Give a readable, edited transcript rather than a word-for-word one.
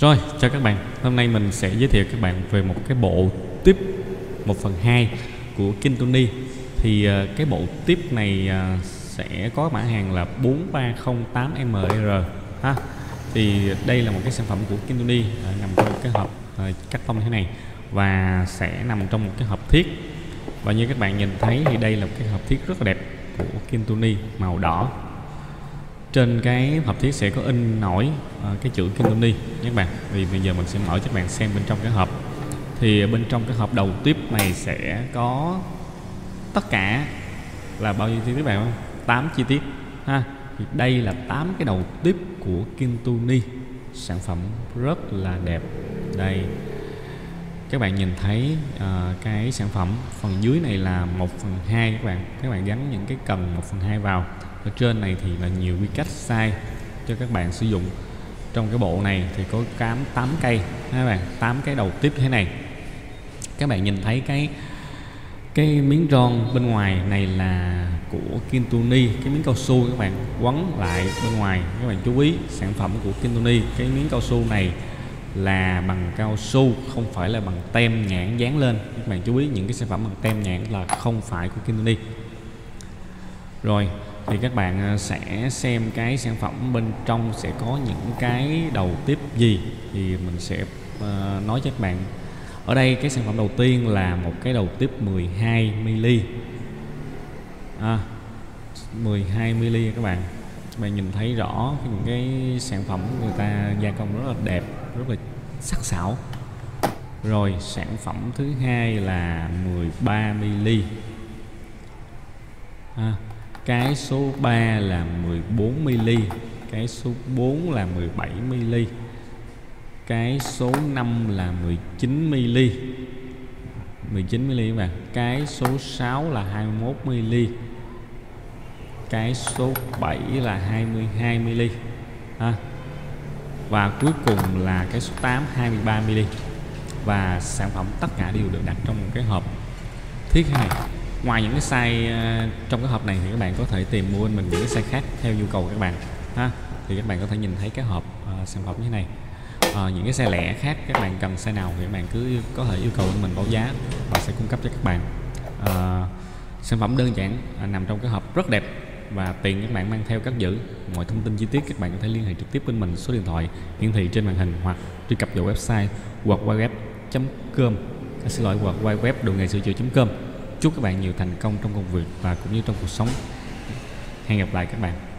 Rồi, chào các bạn. Hôm nay mình sẽ giới thiệu các bạn về một cái bộ tiếp 1/2 của Kintoni. Thì cái bộ tiếp này sẽ có mã hàng là 4308MR ha. Thì đây là một cái sản phẩm của Kintoni nằm trong cái hộp cắt tông như thế này và sẽ nằm trong một cái hộp thiết. Và như các bạn nhìn thấy thì đây là một cái hộp thiết rất là đẹp của Kintoni màu đỏ. Trên cái hộp thiết sẽ có in nổi cái chữ Kintoni nhé các bạn. Vì bây giờ mình sẽ mở cho các bạn xem bên trong cái hộp. Thì bên trong cái hộp đầu tiếp này sẽ có tất cả là bao nhiêu chi tiết các bạn không? 8 chi tiết ha. Thì đây là 8 cái đầu tiếp của Kintoni. Sản phẩm rất là đẹp. Đây các bạn nhìn thấy cái sản phẩm phần dưới này là 1/2 các bạn gắn những cái cần 1/2 vào. Ở trên này thì là nhiều quy cách size cho các bạn sử dụng. Trong cái bộ này thì có 8 cây các bạn, 8 cái đầu tiếp thế này. Các bạn nhìn thấy cái miếng ron bên ngoài này là của Kintoni, cái miếng cao su các bạn quấn lại bên ngoài. Các bạn chú ý sản phẩm của Kintoni, cái miếng cao su này là bằng cao su, không phải là bằng tem nhãn dán lên. Các bạn chú ý những cái sản phẩm bằng tem nhãn là không phải của Kintoni. Rồi thì các bạn sẽ xem cái sản phẩm bên trong sẽ có những cái đầu tiếp gì thì mình sẽ nói cho các bạn. Ở đây cái sản phẩm đầu tiên là một cái đầu tiếp 12mm 12mm các bạn nhìn thấy rõ những cái sản phẩm của người ta gia công rất là đẹp, rất là sắc sảo. Rồi sản phẩm thứ hai là 13mm, cái số 3 là 14mm, cái số 4 là 17mm, cái số 5 là 19mm 19mm các bạn, cái số 6 là 21mm, cái số 7 là 22mm và cuối cùng là cái số 8 23mm. Và sản phẩm tất cả đều được đặt trong một cái hộp thiết này. Ngoài những cái size trong cái hộp này thì các bạn có thể tìm mua mình những cái size khác theo nhu cầu của các bạn ha. Thì các bạn có thể nhìn thấy cái hộp sản phẩm như thế này. Những cái size lẻ khác các bạn cần size nào thì các bạn cứ có thể yêu cầu mình báo giá và sẽ cung cấp cho các bạn. Sản phẩm đơn giản nằm trong cái hộp rất đẹp và tiện các bạn mang theo cất giữ. Mọi thông tin chi tiết các bạn có thể liên hệ trực tiếp với mình, số điện thoại hiển thị trên màn hình hoặc truy cập vào website worldwideweb.com, xin lỗi, worldwideweb đồ nghề sửa chữa.com. Chúc các bạn nhiều thành công trong công việc và cũng như trong cuộc sống. Hẹn gặp lại các bạn.